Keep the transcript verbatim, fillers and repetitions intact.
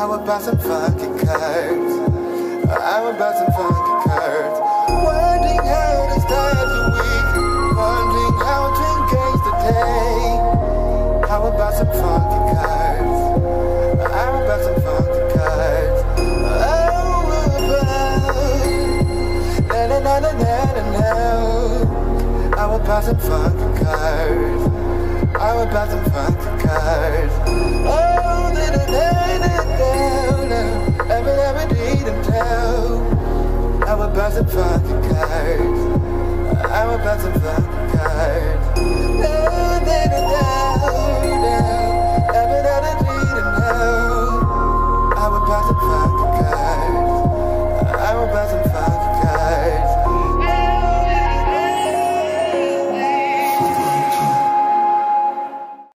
How about some funky cards? How about some funky cards? Wondering how to start the week, wondering how to engage the day. How about some funky cards? How about some funky cards? Oh, about na na na na na na. How about some funky cards? How about some funky cards? Oh, da da da da da. Every every day to tell. How about some funky cards? How about some funky